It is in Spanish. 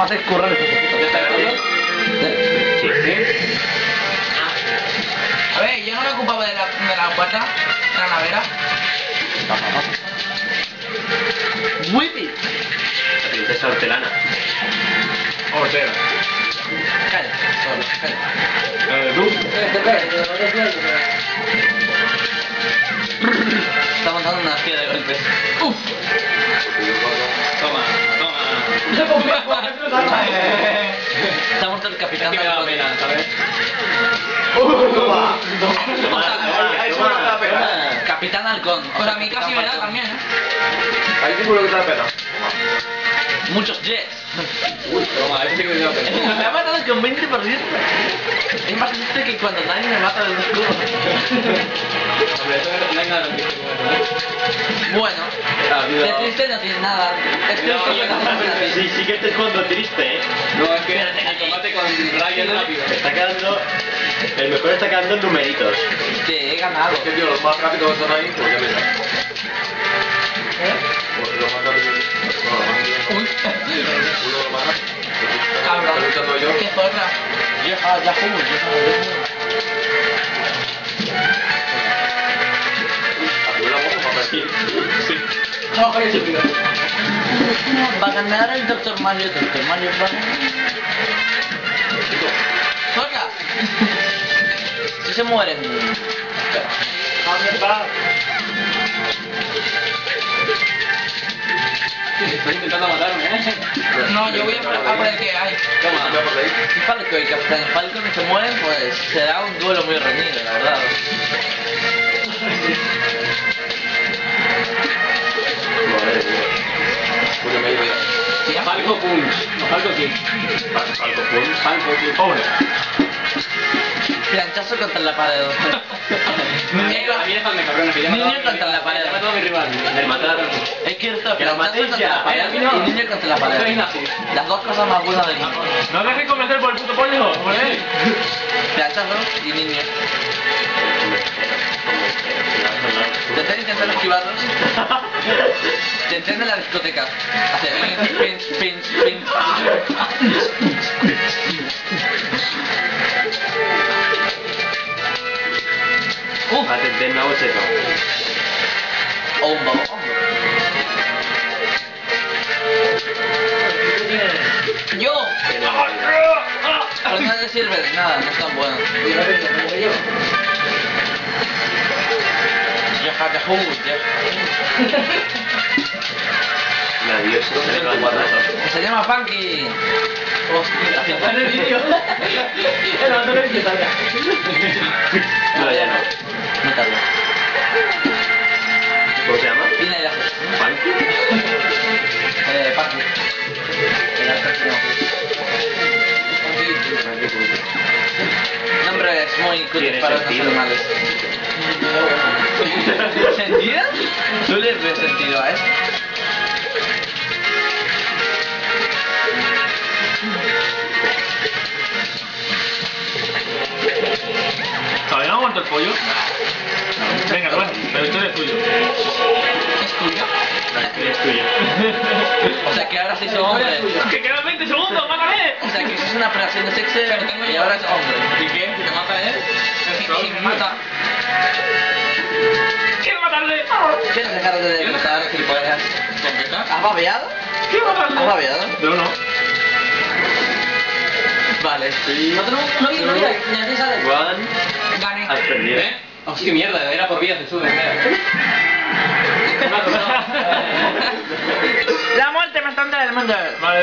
a hacer currar estos putos. ¿Ya está grabando? Sí. A ver, yo no me ocupaba de la puerta, de la nevera. Whippy. La princesa hortelana. Ortega. Calla, solo, calla. ¿Tú? Está montando una hostia de golpes. Uf. Toma, toma. Está muerto el capitán. Es que me da pena, ¿sabes? Toma. Ahí seguro que te da pena. Capitán Halcón. Pues a mí casi me da también, ¿eh? Ahí seguro que te da pena. Muchos jets. Uy, toma, ese sí que me da pena. Me ha matado con 20%. Es más triste que cuando nadie me mata de un escudo. Hombre, eso no hay nada triste como eso, ¿eh? Bueno, de triste no tiene nada. Es triste que no tiene Sí, sí que este fondo triste, ¿eh? No, es que el combate con Ryan rápido. Está quedando... El mejor está quedando en numeritos. Te he ganado. Es que, tío, los más rápidos que están ahí, pues ya verás. Los más rápidos... No, los más rápidos no. Uy. Uno de los más rápidos. Cabrón. Estoy luchando yo. Qué zorra. Ya juego. ¿Abrió la boca para aquí? Sí. No, coño, estúpido. Va a ganar el Dr. Mario. Dr. Mario va a ganar. Zorra. Si se mueren. Estoy intentando matarme, ¿eh? No, yo voy a por el que hay. Toma, voy a por ahí. Y Falco y Capitán Falcon se mueren, pues será un duelo muy reñido, la verdad. Madre mía. Pues yo me he ido ya. ¿Sí? Falco Punch. No, Falco King. Falco Punch. Falco King. ¡Hombre! Planchazo contra la pared. A mí déjame, cabrón, que ya me Niño contra la pared. Ya me ha matado a mi rival. El matar. Es que esto Que lo planchazo matéis contra ya. la pared A mí no. y niño contra la pared. Soy nazi. Las dos cosas más buenas del mundo. No dejéis convencer por el puto pollo, ¿vale? Planchazo y niño. Te estás intentando esquivarlos. Te entiende la discoteca. Hace pinch. Atenten a bocheto. Hombo. Yo. Pero no le sirve de nada, no es tan bueno. Nadie se le va a matar. Se llama Funky. Hostia. En el vídeo. No, ya no. No tardo. ¿Cómo se llama? Pina y la ¿Funky? Funky. Nombres muy Tiene cutres para los sentido. animales. ¿Sentido? ¿Tú le ves sentido a esto? ¿Todavía no ha muerto el pollo? Venga, bueno, pero esto es tuyo. ¿Es tuyo? Es tuyo. O sea que ahora sí soy hombre. ¡Que quedan 20 segundos! ¡Mátame! O sea que eso es una operación de sexo Pero tengo y ya ahora es hombre. ¿Y qué? ¿Te mata él? Si me mata. ¡Quiero matarle! ¿Quieres dejar de gritar, gilipollas? ¿Has babeado? ¡Quiero matarle! ¿Has babeado? Yo no. Vale. No tenemos... No, ni así sale. One. Gané. Has perdido. Hostia, mierda, era por vías de sube, La muerte más tonta del mundo. Vale.